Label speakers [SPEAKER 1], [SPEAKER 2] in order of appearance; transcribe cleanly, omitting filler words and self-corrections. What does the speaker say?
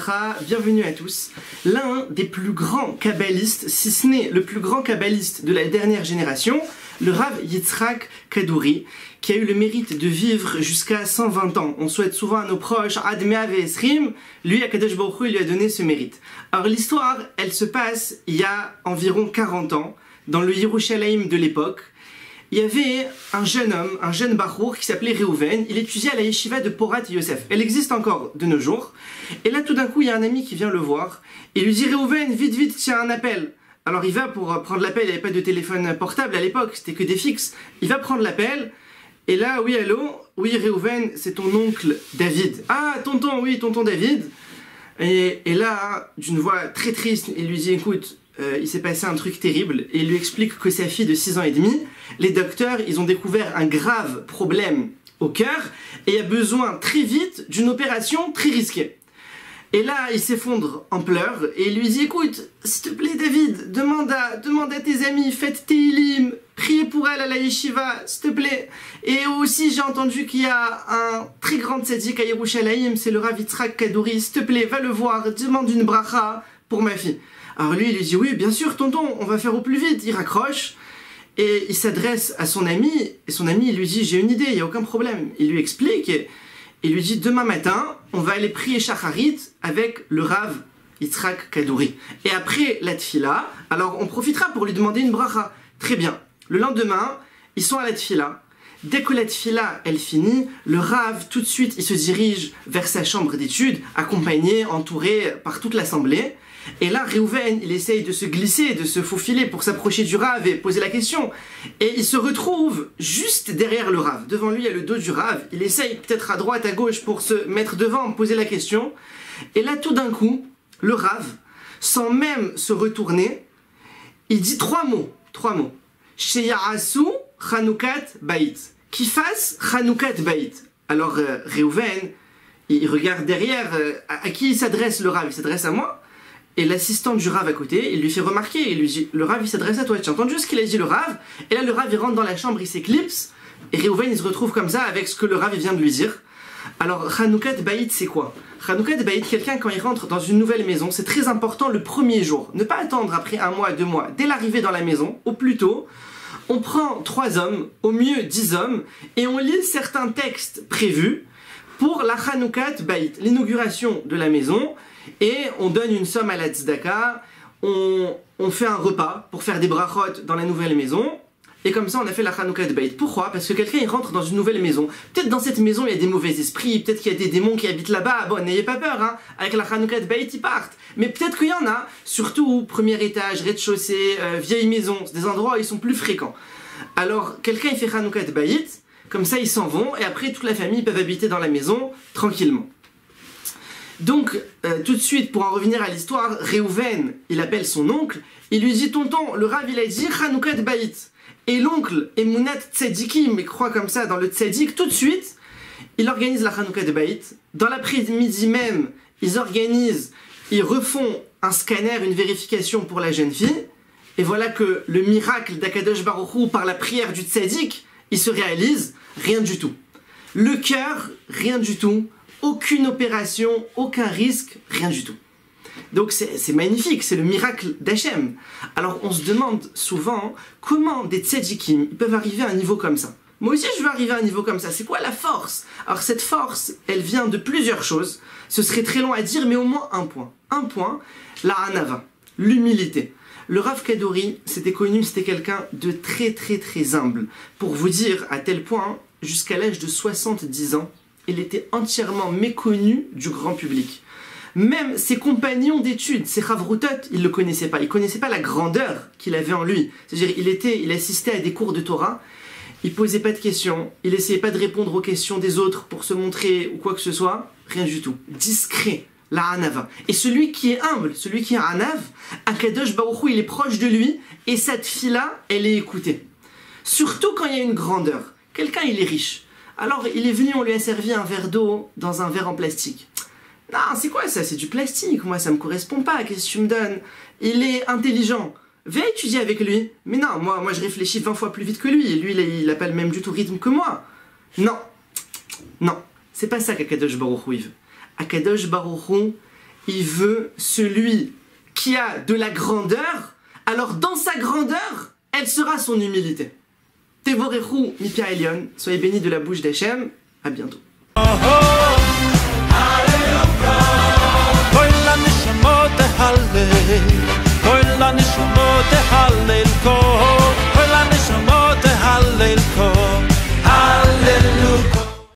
[SPEAKER 1] Uvracha, bienvenue à tous. L'un des plus grands kabbalistes, si ce n'est le plus grand kabbaliste de la dernière génération, le Rav Yitzhak Kadouri, qui a eu le mérite de vivre jusqu'à 120 ans. On souhaite souvent à nos proches, Ad Mea Ve'esrim, lui, Akadosh Baruch Hu, il lui a donné ce mérite. Alors l'histoire, elle se passe il y a environ 40 ans, dans le Yerushalayim de l'époque. Il y avait un jeune homme, un jeune bachour qui s'appelait Reuven. Il étudiait à la yeshiva de Porat Yosef. Elle existe encore de nos jours. Et là, tout d'un coup, il y a un ami qui vient le voir et lui dit: Reuven, vite, vite, tiens, un appel. Alors il va pour prendre l'appel. Il n'y avait pas de téléphone portable à l'époque, c'était que des fixes. Il va prendre l'appel. Et là, oui, allô? Oui, Reuven, c'est ton oncle David. Ah, tonton, oui, tonton David. Et là, d'une voix très triste, il lui dit: écoute, il s'est passé un truc terrible, et il lui explique que sa fille de 6 ans et demi, les docteurs, ils ont découvert un grave problème au cœur, et il y a besoin très vite d'une opération très risquée. Et là, il s'effondre en pleurs, et il lui dit: écoute, s'il te plaît David, demande à tes amis, faites Teilim, priez pour elle à la yeshiva, s'il te plaît. Et aussi, j'ai entendu qu'il y a un très grand tzaddik à Yerushalayim, c'est le Rav Yitzhak Kadouri, s'il te plaît, va le voir, demande une bracha pour ma fille. Alors lui, il lui dit: oui, bien sûr, tonton, on va faire au plus vite. Il raccroche et il s'adresse à son ami. Et son ami, il lui dit: j'ai une idée, il n'y a aucun problème. Il lui explique et il lui dit: demain matin, on va aller prier Shacharit avec le Rav Yitzhak Kadouri. Et après la tfila, alors on profitera pour lui demander une bracha. Très bien. Le lendemain, ils sont à la tfila. Dès que la tfila, elle finit, le Rav, tout de suite, il se dirige vers sa chambre d'études, accompagné, entouré par toute l'assemblée. Et là, Reuven, il essaye de se glisser, de se faufiler pour s'approcher du Rav et poser la question. Et il se retrouve juste derrière le Rav. Devant lui, il y a le dos du Rav. Il essaye peut-être à droite, à gauche pour se mettre devant, poser la question. Et là, tout d'un coup, le Rav, sans même se retourner, il dit trois mots. Sheya'asu Chanukat Bait. Qui fasse Chanukat Bait. Alors, Reuven, il regarde derrière. À qui il s'adresse le Rav? Il s'adresse à moi? Et l'assistant du Rav à côté, il lui fait remarquer, il lui dit: le Rav il s'adresse à toi, tu as entendu ce qu'il a dit le Rav? Et là le Rav il rentre dans la chambre, il s'éclipse, et Reuven il se retrouve comme ça avec ce que le Rav il vient de lui dire. Alors Chanukat Bait c'est quoi? Chanukat Bait, quelqu'un quand il rentre dans une nouvelle maison, c'est très important le premier jour. Ne pas attendre après 1 mois, 2 mois, dès l'arrivée dans la maison, au plus tôt, on prend 3 hommes, au mieux 10 hommes, et on lit certains textes prévus pour la Chanukat Bait, l'inauguration de la maison. Et on donne une somme à la tzedaka, on fait un repas pour faire des brachot dans la nouvelle maison, et comme ça on a fait la Chanukat Bait. Pourquoi? Parce que quelqu'un il rentre dans une nouvelle maison, peut-être dans cette maison il y a des mauvais esprits, peut-être qu'il y a des démons qui habitent là-bas, bon n'ayez pas peur, hein, avec la Chanukat Bait ils partent, mais peut-être qu'il y en a, surtout premier étage, rez-de-chaussée, vieille maison, c'est des endroits où ils sont plus fréquents. Alors quelqu'un il fait Chanukat Bait, comme ça ils s'en vont, et après toute la famille peuvent habiter dans la maison tranquillement. Donc, tout de suite, pour en revenir à l'histoire, Reuven, il appelle son oncle, il lui dit: tonton, le Rav il a dit Chanukat Bait. Et l'oncle, Emunat Tzadikim, il croit comme ça dans le Tzadik, tout de suite, il organise la Chanukat Bait. Dans l'après-midi même, ils refont un scanner, une vérification pour la jeune fille. Et voilà que le miracle d'Akadosh Baruch Hu, par la prière du Tzadik, il se réalise, rien du tout. Le cœur, rien du tout. Aucune opération, aucun risque, rien du tout. Donc c'est magnifique, c'est le miracle d'Hachem. Alors on se demande souvent comment des tzadikim peuvent arriver à un niveau comme ça. Moi aussi je veux arriver à un niveau comme ça, c'est quoi la force? Alors cette force, elle vient de plusieurs choses. Ce serait très long à dire, mais au moins un point. Un point, la hanava, l'humilité. Le Rav Kadouri, c'était connu, c'était quelqu'un de très humble. Pour vous dire à tel point, jusqu'à l'âge de 70 ans, il était entièrement méconnu du grand public. Même ses compagnons d'études, ses Chavrutot, ils ne le connaissaient pas. Ils ne connaissaient pas la grandeur qu'il avait en lui. C'est-à-dire, il assistait à des cours de Torah, il ne posait pas de questions, il n'essayait pas de répondre aux questions des autres pour se montrer ou quoi que ce soit. Rien du tout. Discret, la hanava. Et celui qui est humble, celui qui est hanav, Akadosh Baruch Hu, il est proche de lui, et cette fille-là, elle est écoutée. Surtout quand il y a une grandeur. Quelqu'un, il est riche. Alors, il est venu, on lui a servi un verre d'eau dans un verre en plastique. Non, c'est quoi ça? C'est du plastique. Moi, ça me correspond pas. Qu'est-ce que tu me donnes? Il est intelligent. Va étudier avec lui. Mais non, moi je réfléchis 20 fois plus vite que lui. Et lui, il n'a pas le même du tout rythme que moi. Non. C'est pas ça qu'Akadosh Baruch Hu veut. Akadosh Baruch Hu, il veut celui qui a de la grandeur, alors dans sa grandeur, elle sera son humilité. Tevorechu Mipia Elion, soyez bénis de la bouche d'Hachem, à bientôt.
[SPEAKER 2] כל הנשמות תהלל, כל הנשמות